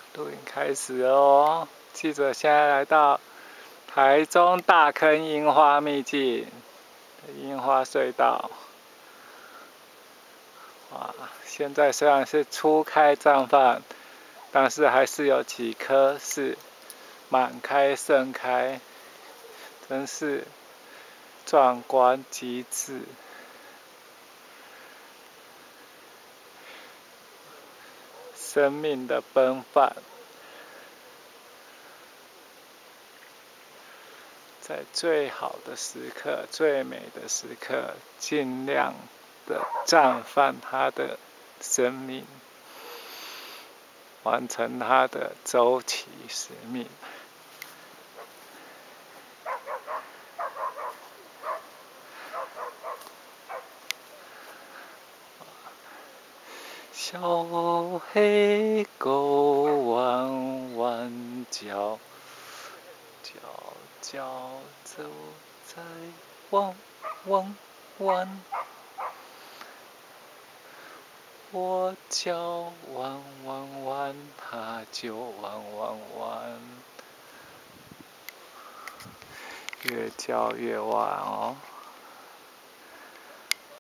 录影开始哦！记者现在来到台中大坑樱花秘境的樱花隧道。哇，现在虽然是初开绽放，但是还是有几棵是满开盛开，真是壮观极致。生命的奔放，在最好的时刻、最美的时刻，尽量的绽放它的生命，完成它的周期使命。小黑狗弯弯角，角角走在弯弯弯，我脚弯弯弯，它就弯弯弯，越叫越弯哦。